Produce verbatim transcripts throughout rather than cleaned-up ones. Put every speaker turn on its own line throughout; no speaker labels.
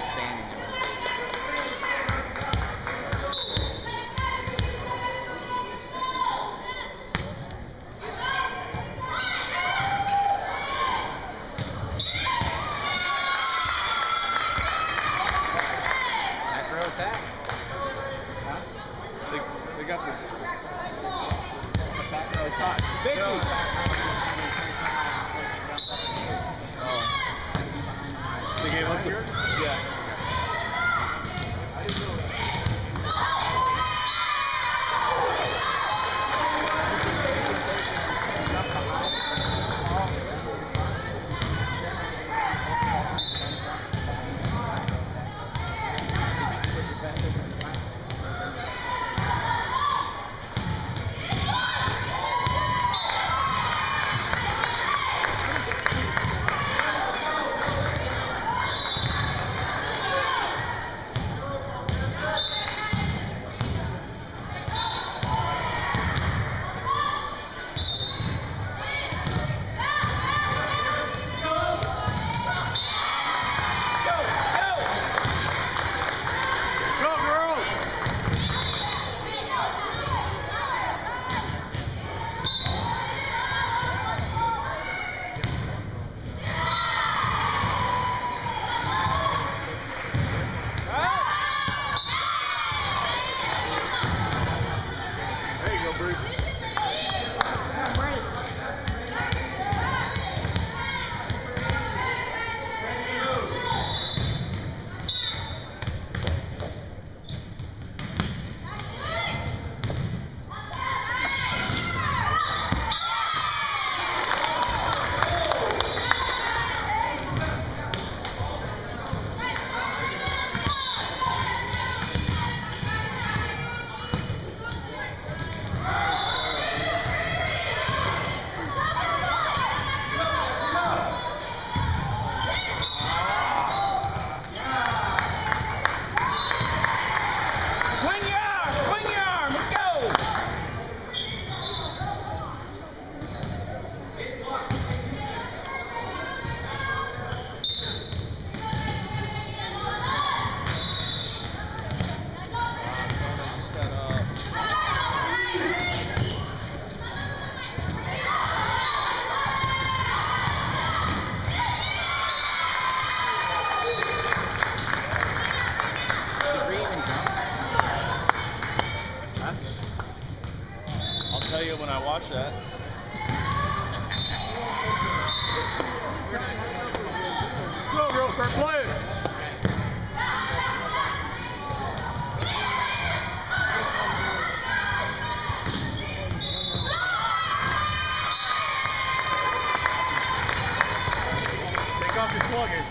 he's standing there. Macro attack. Huh?
They, they got this.
Back row shot. Big
No.
Oh.
They gave us the. Yeah. When I watch that.
Go, girl, start playing. Take off your sluggers.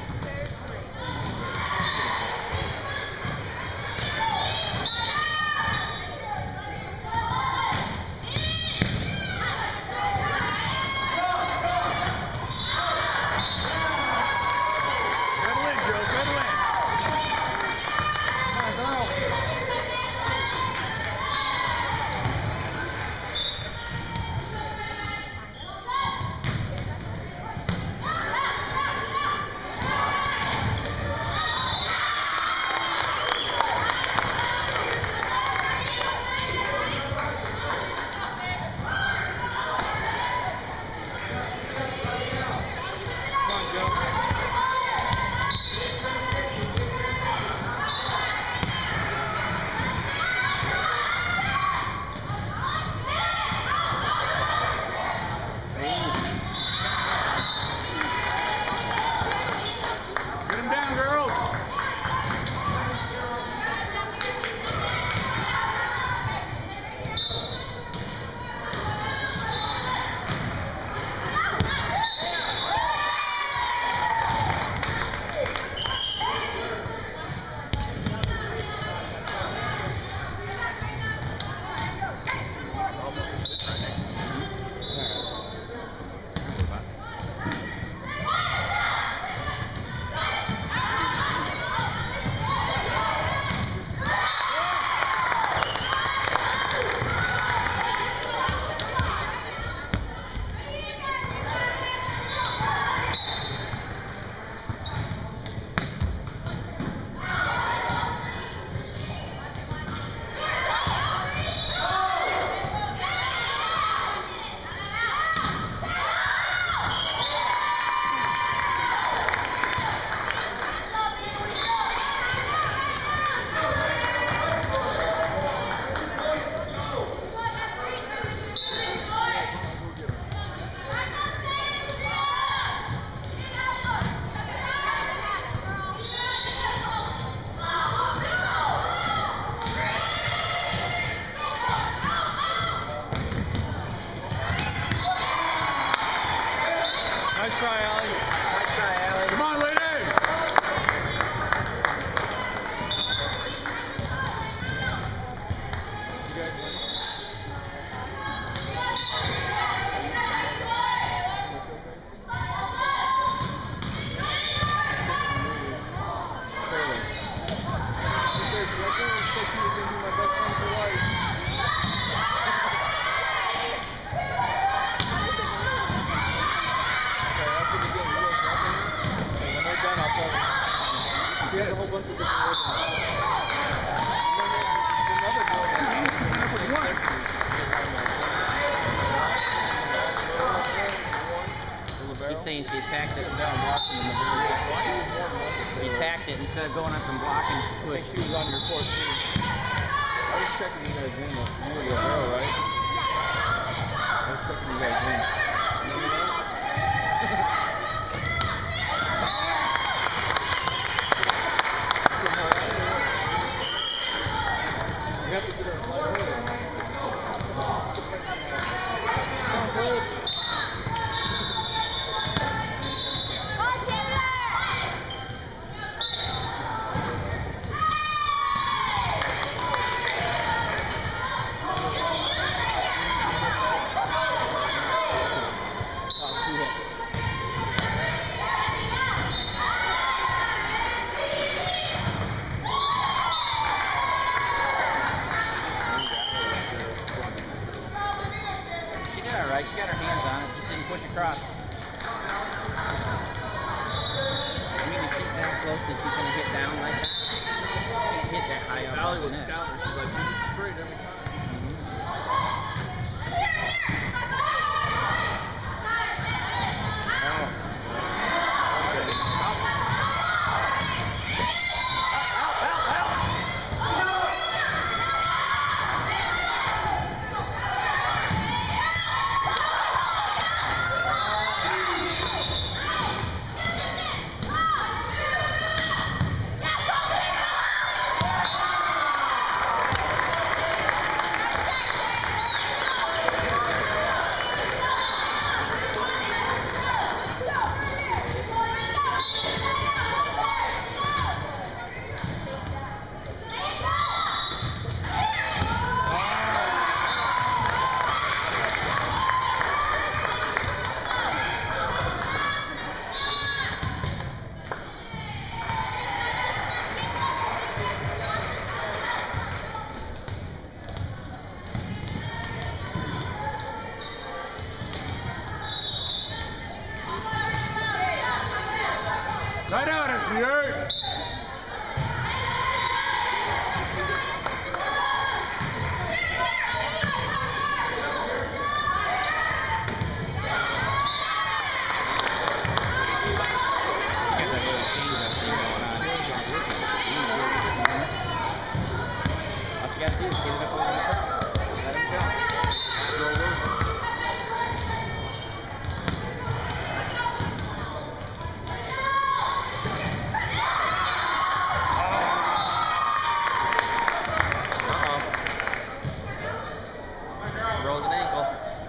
gonna be my best friend for life. Okay, after we get real dropping here, and when they're done, I'll tell them. He has a whole bunch of different rhythms. And then there's another girl that has the same technique.
He's saying she attacked it down walking in the He attacked it instead of going up and blocking, she
I think
pushed.
she was on your court too. I was checking you guys in. though. You were Romero, right? I was checking you guys in. Remember that? You have to get her a flight over.
She did all right. She got her hands on it, just didn't push across. I mean, if she's that close that she's going to hit down like that, she can't hit that high up.
Allie
on the
was
net.
scouting. She's like, you hit straight every time.
Right out, S B A!
She got that little change-up thing going on. All you got to do is get it up over the top. Let him jump. Go over. Uh-oh. Rolled an ankle.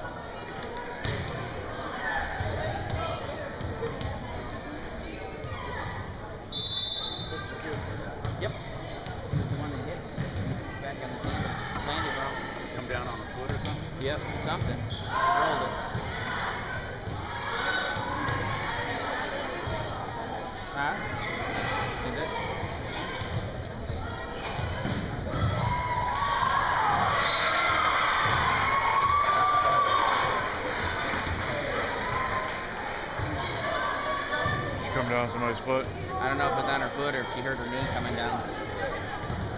Yep. The one that hit. It's back on the table. Landed wrong.
Come down on the foot or something?
Yep, something. Rolled it. Huh? Is it?
She come down somebody's foot.
I don't know if it's on her foot or if she hurt her knee coming down.